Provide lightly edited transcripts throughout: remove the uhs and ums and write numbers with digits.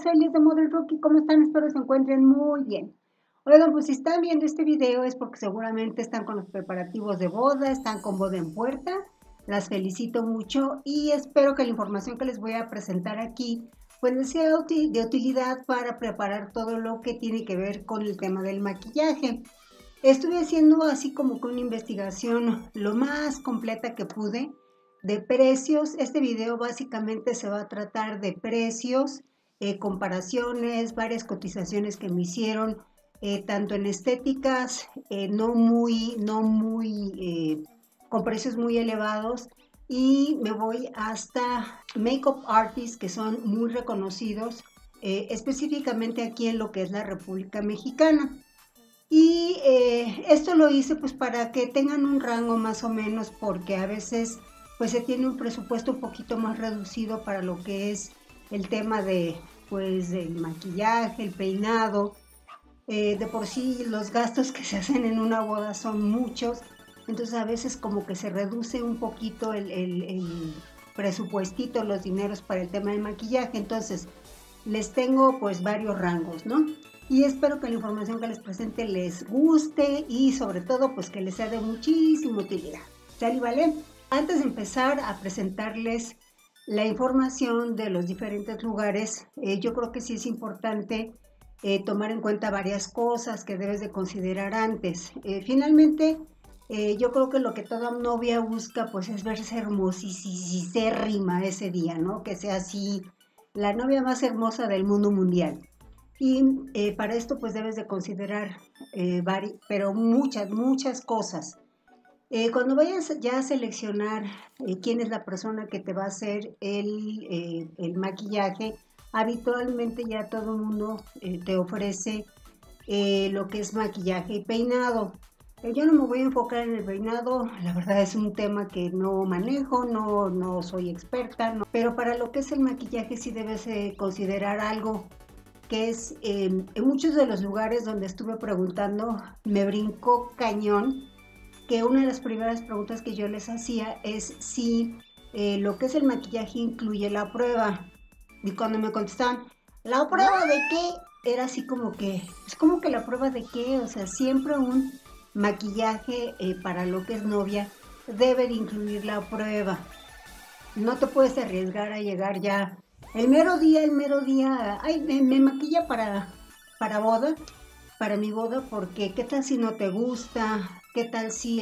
soy Liz de Model Rookie. ¿Cómo están? Espero se encuentren muy bien. Oigan, pues si están viendo este video es porque seguramente están con los preparativos de boda, están con boda en puerta. Las felicito mucho y espero que la información que les voy a presentar aquí pues les sea de utilidad para preparar todo lo que tiene que ver con el tema del maquillaje. Estuve haciendo así como que una investigación lo más completa que pude de precios. Este video básicamente se va a tratar de precios, comparaciones, varias cotizaciones que me hicieron, tanto en estéticas, con precios muy elevados, y me voy hasta makeup artists que son muy reconocidos, específicamente aquí en lo que es la República Mexicana. Y esto lo hice pues para que tengan un rango más o menos, porque a veces pues se tiene un presupuesto un poquito más reducido para lo que es el tema de pues el maquillaje, el peinado. De por sí los gastos que se hacen en una boda son muchos, entonces a veces como que se reduce un poquito el presupuestito, los dineros para el tema del maquillaje. Entonces les tengo pues varios rangos, ¿no? Y espero que la información que les presente les guste y sobre todo pues que les sea de muchísima utilidad. ¿Sale, vale? Antes de empezar a presentarles la información de los diferentes lugares, yo creo que sí es importante tomar en cuenta varias cosas que debes de considerar antes. Finalmente, yo creo que lo que toda novia busca pues es verse hermosísima ese día, ¿no? Que sea así la novia más hermosa del mundo mundial. Y para esto pues debes de considerar pero muchas cosas. Cuando vayas ya a seleccionar quién es la persona que te va a hacer el maquillaje, habitualmente ya todo el mundo te ofrece lo que es maquillaje y peinado. Yo no me voy a enfocar en el peinado, la verdad es un tema que no manejo, no soy experta, no, pero para lo que es el maquillaje sí debes considerar algo que es, en muchos de los lugares donde estuve preguntando, me brincó cañón, que una de las primeras preguntas que yo les hacía es si lo que es el maquillaje incluye la prueba. Y cuando me contestaban, ¿la prueba de qué? Era así como que, es como que la prueba de qué, o sea, siempre un maquillaje para lo que es novia debe de incluir la prueba. No te puedes arriesgar a llegar ya el mero día, ay, me maquilla para boda, para mi boda, porque qué tal si no te gusta, qué tal si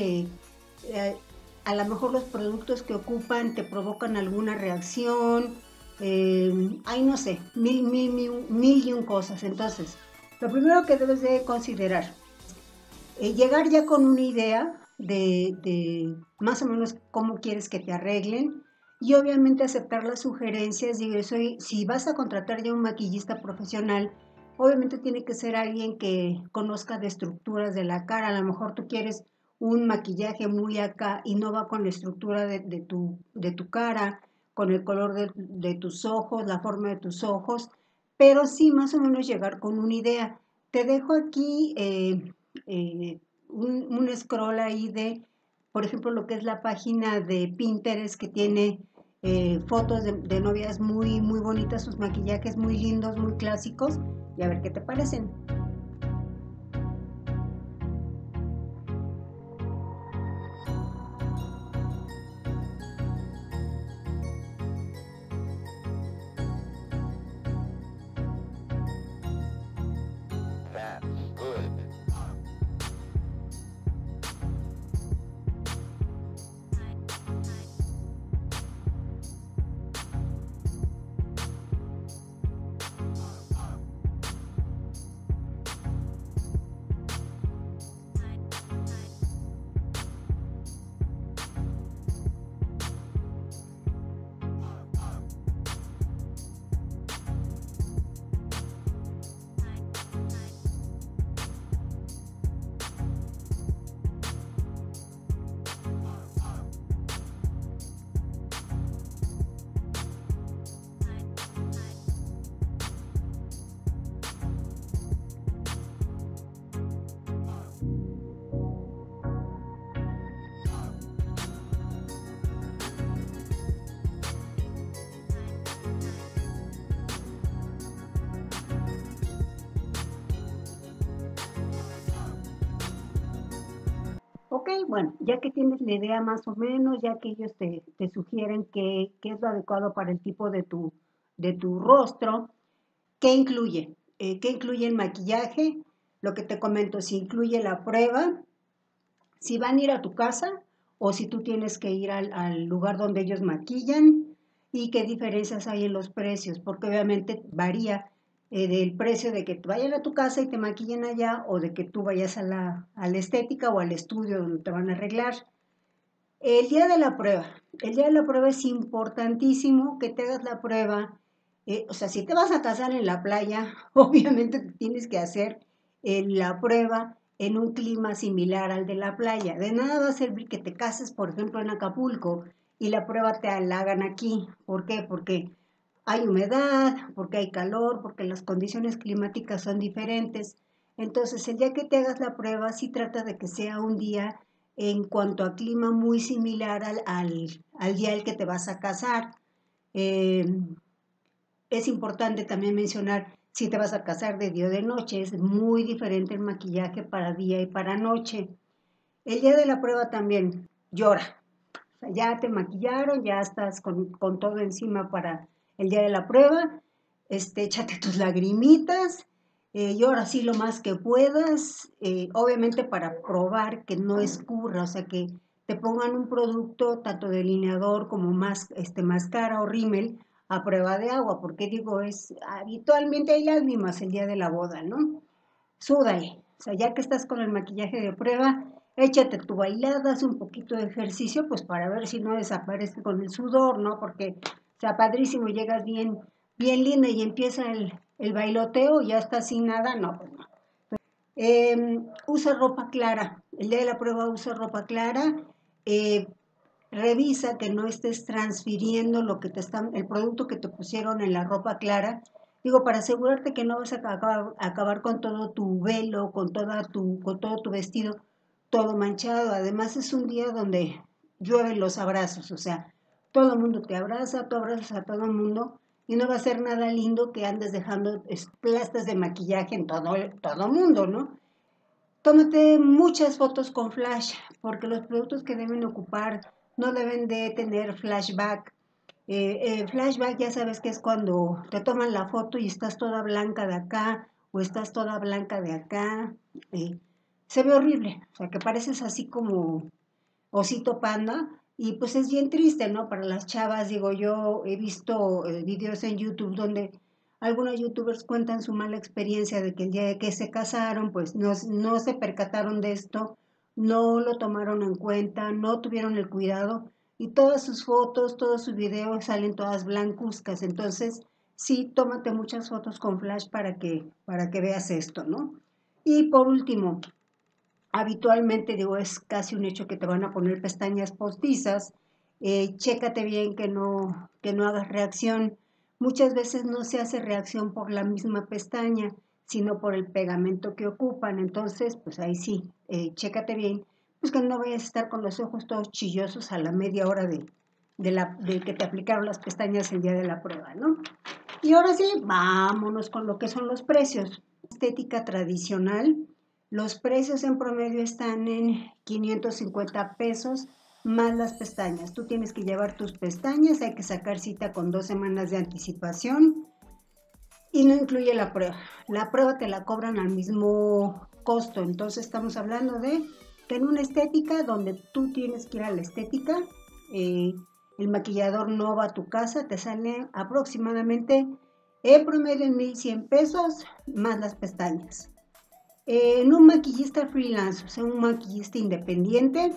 a lo mejor los productos que ocupan te provocan alguna reacción, ay, no sé, mil y un cosas. Entonces, lo primero que debes de considerar, llegar ya con una idea de más o menos cómo quieres que te arreglen, y obviamente aceptar las sugerencias. Digo, si vas a contratar ya un maquillista profesional, obviamente tiene que ser alguien que conozca de estructuras de la cara. A lo mejor tú quieres un maquillaje muy acá y no va con la estructura de tu cara, con el color de tus ojos, la forma de tus ojos, pero sí más o menos llegar con una idea. Te dejo aquí eh, un scroll ahí de, por ejemplo, lo que es la página de Pinterest, que tiene fotos de novias muy bonitas, sus maquillajes muy lindos, muy clásicos, y a ver qué te parecen. That's good. Ok, bueno, ya que tienes la idea más o menos, ya que ellos te sugieren qué es lo adecuado para el tipo de tu rostro, ¿qué incluye? ¿Qué incluye el maquillaje? Lo que te comento, si incluye la prueba, si van a ir a tu casa o si tú tienes que ir al lugar donde ellos maquillan y qué diferencias hay en los precios, porque obviamente varía del precio de que vayan a tu casa y te maquillen allá o de que tú vayas a la estética o al estudio donde te van a arreglar. El día de la prueba. El día de la prueba es importantísimo que te hagas la prueba. O sea, si te vas a casar en la playa, obviamente te tienes que hacer la prueba en un clima similar al de la playa. De nada va a servir que te cases, por ejemplo, en Acapulco y la prueba te la hagan aquí. ¿Por qué? Porque hay humedad, porque hay calor, porque las condiciones climáticas son diferentes. Entonces, el día que te hagas la prueba, sí trata de que sea un día en cuanto a clima muy similar al día al que te vas a casar. Eh, es importante también mencionar si te vas a casar de día o de noche, es muy diferente el maquillaje para día y para noche. El día de la prueba también llora. O sea, ya te maquillaron, ya estás con todo encima para el día de la prueba. Échate tus lagrimitas, llora así lo más que puedas, obviamente para probar que no escurra, o sea que te pongan un producto tanto delineador como máscara o rímel a prueba de agua, porque digo, habitualmente hay lágrimas el día de la boda, ¿no? Súdale, o sea, ya que estás con el maquillaje de prueba, échate tu bailada, haz un poquito de ejercicio, pues para ver si no desaparece con el sudor, ¿no? Porque, o sea, padrísimo, llegas bien linda y empieza el bailoteo, ya estás sin nada, no, pues no. Usa ropa clara, el día de la prueba usa ropa clara, eh, revisa que no estés transfiriendo el producto que te pusieron en la ropa clara. Digo, para asegurarte que no vas a acabar con todo tu velo, con todo tu vestido, todo manchado. Además es un día donde llueven los abrazos, o sea, todo el mundo te abraza, tú abrazas a todo el mundo y no va a ser nada lindo que andes dejando plastas de maquillaje en todo el mundo, ¿no? Tómate muchas fotos con flash, porque los productos que deben ocupar no deben de tener flashback. Flashback ya sabes que es cuando te toman la foto y estás toda blanca de acá o estás toda blanca de acá. Se ve horrible, o sea que pareces así como osito panda y pues es bien triste, ¿no? Para las chavas, digo, yo he visto videos en YouTube donde algunos youtubers cuentan su mala experiencia de que el día de que se casaron, pues no se percataron de esto, no lo tomaron en cuenta, no tuvieron el cuidado y todas sus fotos, todos sus videos salen todas blancuzcas. Entonces, sí, tómate muchas fotos con flash para que veas esto, ¿no? Y por último, habitualmente, digo, es casi un hecho que te van a poner pestañas postizas. Chécate bien que no hagas reacción. Muchas veces no se hace reacción por la misma pestaña, sino por el pegamento que ocupan. Entonces, pues ahí sí, chécate bien, pues que no vayas a estar con los ojos todos chillosos a la media hora de que te aplicaron las pestañas el día de la prueba, ¿no? Y ahora sí, vámonos con lo que son los precios. Estética tradicional, los precios en promedio están en 550 pesos más las pestañas. Tú tienes que llevar tus pestañas, hay que sacar cita con 2 semanas de anticipación y no incluye la prueba. La prueba te la cobran al mismo costo, entonces estamos hablando de que en una estética donde tú tienes que ir a la estética, el maquillador no va a tu casa, te sale aproximadamente en promedio en 1,100 pesos más las pestañas. En un maquillista freelance, o sea, un maquillista independiente,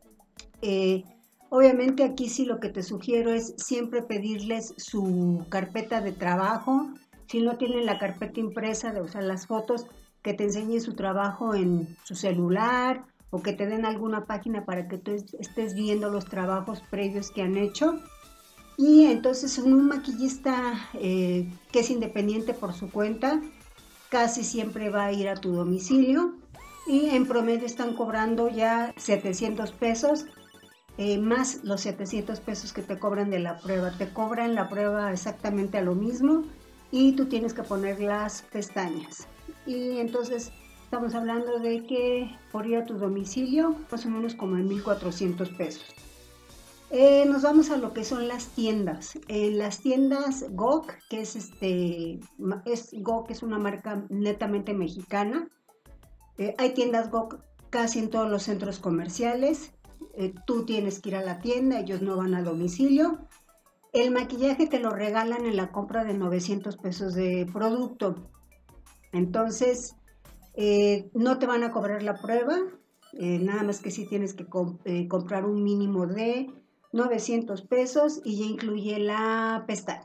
obviamente aquí sí lo que te sugiero es siempre pedirles su carpeta de trabajo. Si no tienen la carpeta impresa, de usar las fotos, que te enseñen su trabajo en su celular o que te den alguna página para que tú estés viendo los trabajos previos que han hecho. Y entonces un maquillista que es independiente por su cuenta, casi siempre va a ir a tu domicilio y en promedio están cobrando ya 700 pesos, más los 700 pesos que te cobran de la prueba. Te cobran la prueba exactamente a lo mismo y tú tienes que poner las pestañas. Y entonces Estamos hablando de que por ir a tu domicilio, más o menos como en 1,400 pesos. Nos vamos a lo que son las tiendas. Las tiendas GOK, que GOK es una marca netamente mexicana. Hay tiendas GOK casi en todos los centros comerciales. Tú tienes que ir a la tienda, ellos no van a domicilio. El maquillaje te lo regalan en la compra de 900 pesos de producto. Entonces, no te van a cobrar la prueba, nada más que sí tienes que comprar un mínimo de 900 pesos y ya incluye la pestaña.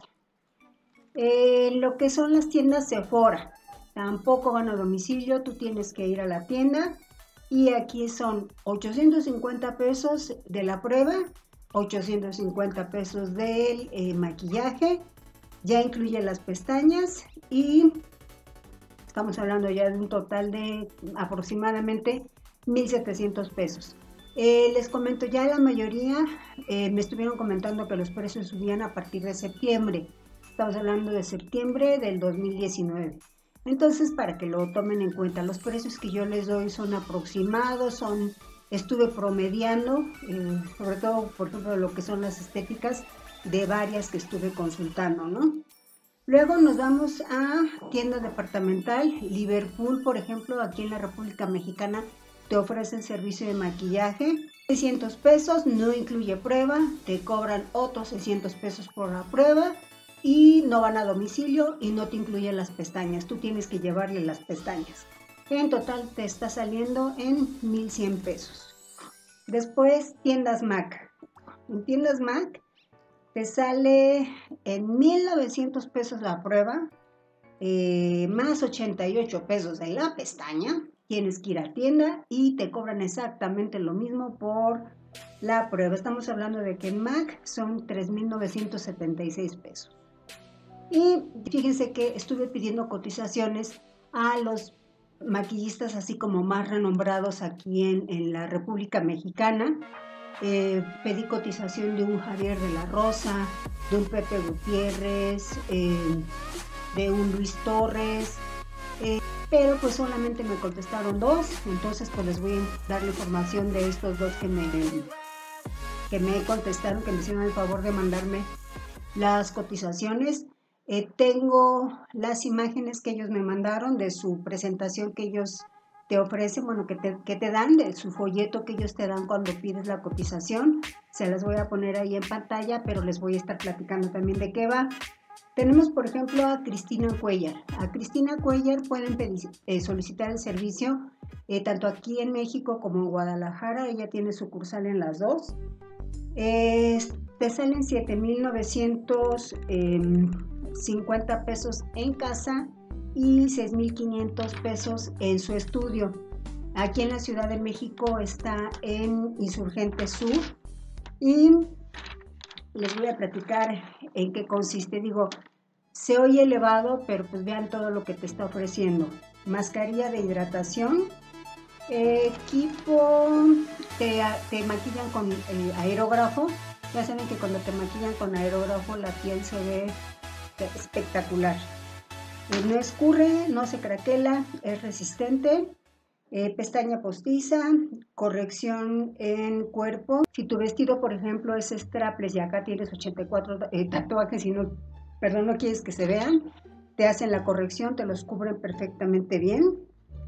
Lo que son las tiendas Sephora, tampoco van a domicilio, tú tienes que ir a la tienda y aquí son 850 pesos de la prueba, 850 pesos del maquillaje, ya incluye las pestañas y estamos hablando ya de un total de aproximadamente 1,700 pesos. Les comento, ya la mayoría me estuvieron comentando que los precios subían a partir de septiembre. Estamos hablando de septiembre del 2019. Entonces, para que lo tomen en cuenta, los precios que yo les doy son aproximados, estuve promediando, sobre todo, por ejemplo, lo que son las estéticas de varias que estuve consultando, ¿no? Luego nos vamos a tienda departamental. Liverpool, por ejemplo, aquí en la República Mexicana, te ofrecen servicio de maquillaje, 600 pesos, no incluye prueba, te cobran otros 600 pesos por la prueba y no van a domicilio y no te incluyen las pestañas, tú tienes que llevarle las pestañas. En total te está saliendo en 1,100 pesos. Después, tiendas MAC. En tiendas MAC te sale en 1,900 pesos la prueba, más 88 pesos de la pestaña. Tienes que ir a tienda y te cobran exactamente lo mismo por la prueba. Estamos hablando de que en MAC son 3,976 pesos. Y fíjense que estuve pidiendo cotizaciones a los maquillistas así como más renombrados aquí en la República Mexicana. Pedí cotización de un Javier de la Rosa, de un Pepe Gutiérrez, de un Luis Torres, pero pues solamente me contestaron 2, entonces pues les voy a dar la información de estos 2 que me contestaron, que me hicieron el favor de mandarme las cotizaciones. Tengo las imágenes que ellos me mandaron de su presentación que ellos te ofrecen, bueno, que te dan, de su folleto que ellos te dan cuando pides la cotización. Se las voy a poner ahí en pantalla, pero les voy a estar platicando también de qué va. Tenemos, por ejemplo, a Cristina Cuellar. A Cristina Cuellar pueden solicitar el servicio tanto aquí en México como en Guadalajara. Ella tiene sucursal en las dos. Te salen 7,950 pesos en casa y 6,500 pesos en su estudio. Aquí en la Ciudad de México está en Insurgente Sur y les voy a platicar en qué consiste. Digo, se oye elevado, pero pues vean todo lo que te está ofreciendo. Mascarilla de hidratación, equipo, te maquillan con aerógrafo. Ya saben que cuando te maquillan con aerógrafo la piel se ve espectacular. No escurre, no se craquela, es resistente. Pestaña postiza, corrección en cuerpo. Si tu vestido, por ejemplo, es strapless y acá tienes 84 tatuajes y no quieres que se vean, te hacen la corrección, te los cubren perfectamente bien.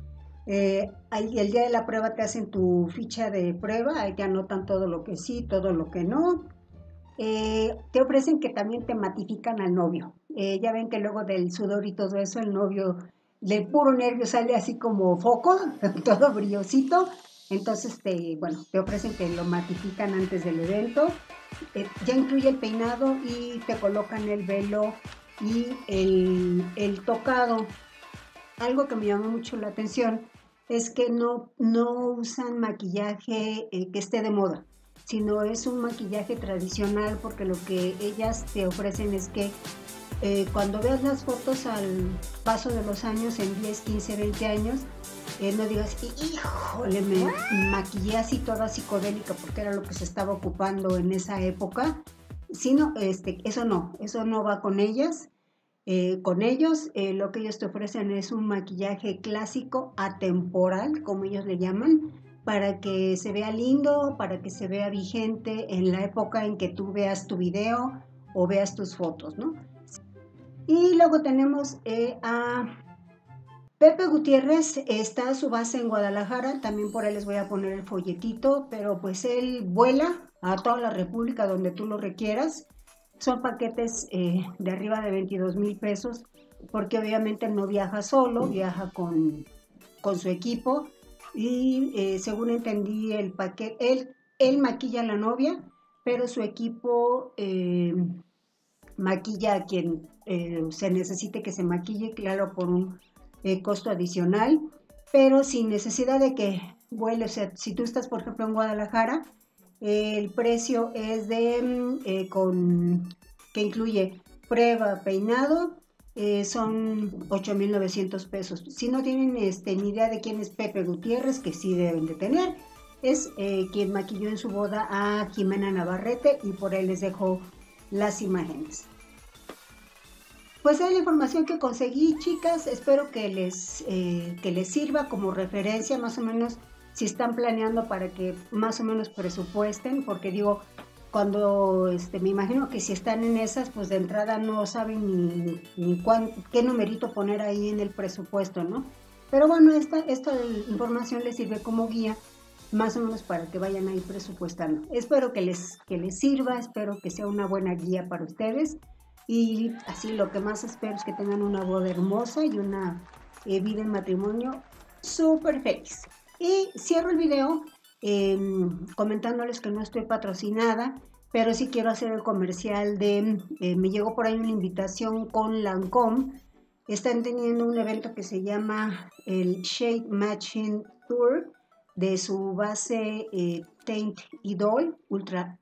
El día de la prueba te hacen tu ficha de prueba, ahí te anotan todo lo que sí, todo lo que no. Te ofrecen que también te matifican al novio. Ya ven que luego del sudor y todo eso, el novio del puro nervio sale así como foco, todo brillosito. Entonces te ofrecen que lo matifican antes del evento. Ya incluye el peinado y te colocan el velo y el tocado. Algo que me llamó mucho la atención es que no usan maquillaje que esté de moda, sino es un maquillaje tradicional, porque lo que ellas te ofrecen es que cuando veas las fotos al paso de los años, en 10, 15, 20 años, no digas, híjole, me maquillé así toda psicodélica porque era lo que se estaba ocupando en esa época, sino eso no va con ellas. con ellos. Lo que ellos te ofrecen es un maquillaje clásico atemporal, como ellos le llaman, para que se vea lindo, para que se vea vigente en la época en que tú veas tu video o veas tus fotos, ¿no? Y luego tenemos a Pepe Gutiérrez, está su base en Guadalajara, también por ahí les voy a poner el folletito, pero pues él vuela a toda la República donde tú lo requieras. Son paquetes de arriba de 22,000 pesos, porque obviamente no viaja solo, viaja con su equipo y según entendí el paquete, él maquilla a la novia, pero su equipo maquilla a quien se necesite que se maquille, claro, por un costo adicional, pero sin necesidad de que vuele. O sea, si tú estás, por ejemplo, en Guadalajara, el precio es que incluye prueba, peinado, son 8,900 pesos. Si no tienen ni idea de quién es Pepe Gutiérrez, que sí deben de tener, es quien maquilló en su boda a Jimena Navarrete, y por ahí les dejo las imágenes. Pues es la información que conseguí, chicas. Espero que les sirva como referencia, más o menos, si están planeando, para que más o menos presupuesten, porque digo, cuando me imagino que si están en esas, pues de entrada no saben ni qué numerito poner ahí en el presupuesto, ¿no? Pero bueno, esta información les sirve como guía, más o menos, para que vayan ahí presupuestando. Espero que les sirva, espero que sea una buena guía para ustedes. Y así lo que más espero es que tengan una boda hermosa y una vida en matrimonio súper feliz. Y cierro el video comentándoles que no estoy patrocinada, pero sí quiero hacer el comercial de, me llegó por ahí una invitación con Lancôme. Están teniendo un evento que se llama el Shade Matching Tour, de su base Teint Idol Ultra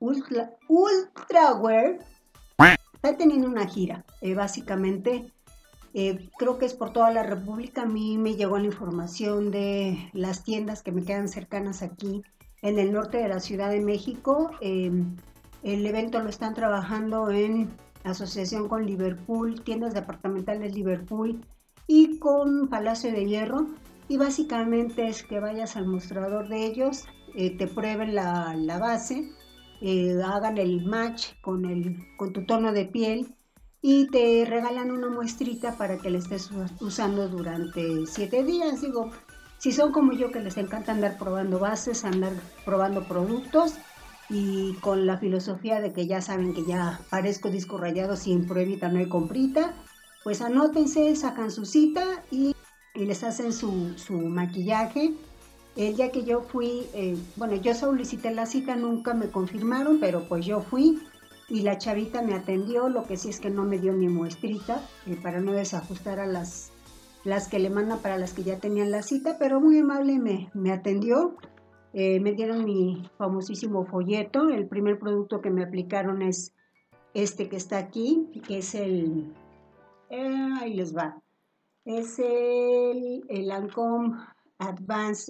Wear. Está teniendo una gira, básicamente. Creo que es por toda la República. A mí me llegó la información de las tiendas que me quedan cercanas aquí en el norte de la Ciudad de México. El evento lo están trabajando en asociación con Liverpool, tiendas departamentales Liverpool y con Palacio de Hierro. Y básicamente es que vayas al mostrador de ellos, te prueben la base, hagan el match con tu tono de piel y te regalan una muestrita para que la estés usando durante 7 días. Digo, si son como yo, que les encanta andar probando bases, andar probando productos, y con la filosofía de que ya saben que ya parezco disco rayado, sin pruebita no hay comprita, pues anótense, sacan su cita y les hacen su maquillaje. El día que yo fui, bueno, yo solicité la cita, nunca me confirmaron, pero pues yo fui y la chavita me atendió. Lo que sí es que no me dio mi muestrita, para no desajustar a las que le mandan para las que ya tenían la cita, pero muy amable me atendió. Me dieron mi famosísimo folleto. El primer producto que me aplicaron es este que está aquí, que es ahí les va, es el Lancôme Advanced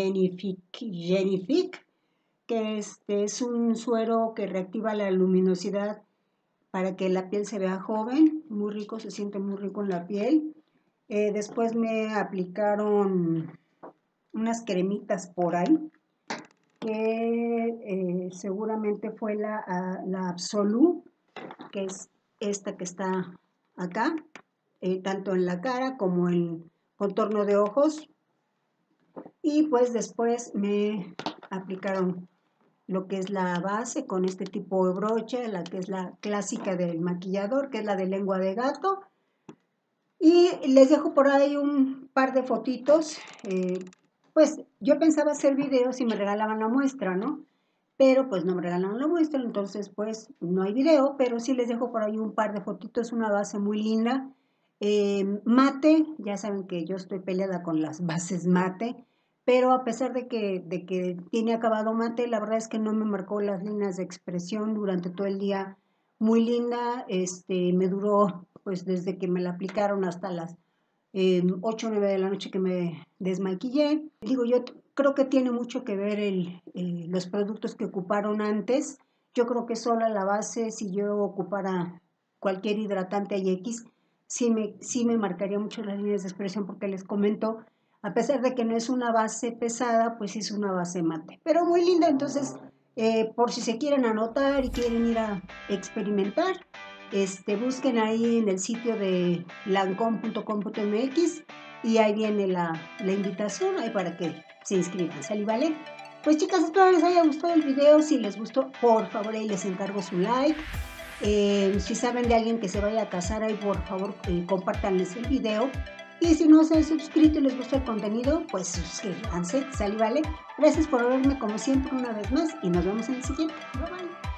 Genifique, que es un suero que reactiva la luminosidad para que la piel se vea joven, muy rico, se siente muy rico en la piel. Después me aplicaron unas cremitas por ahí, que seguramente fue la Absolu, que es esta que está acá, tanto en la cara como en contorno de ojos. Y pues después me aplicaron lo que es la base con este tipo de brocha, la que es la clásica del maquillador, que es la de lengua de gato. Y les dejo por ahí un par de fotitos. Pues yo pensaba hacer videos y me regalaban la muestra, ¿no? Pero pues no me regalaron la muestra, entonces pues no hay video, pero sí les dejo por ahí un par de fotitos, una base muy linda. Mate, ya saben que yo estoy peleada con las bases mate, pero a pesar de que tiene acabado mate, la verdad es que no me marcó las líneas de expresión durante todo el día. Muy linda, me duró pues desde que me la aplicaron hasta las 8 o 9 de la noche que me desmaquillé. Digo, yo creo que tiene mucho que ver los productos que ocuparon antes. Yo creo que solo la base, si yo ocupara cualquier hidratante X, sí me marcaría mucho las líneas de expresión porque les comento, a pesar de que no es una base pesada, pues es una base mate. Pero muy linda, entonces, por si se quieren anotar y quieren ir a experimentar, busquen ahí en el sitio de lancome.com.mx y ahí viene la invitación ahí para que se inscriban, ¿sale? ¿Vale? Pues chicas, espero les haya gustado el video. Si les gustó, por favor ahí les encargo su like. Si saben de alguien que se vaya a casar, ahí por favor compártanles el video. Y si no se han suscrito y les gusta el contenido, pues suscríbanse, ¿sale? ¿Vale? Gracias por verme como siempre una vez más y nos vemos en el siguiente. Bye bye.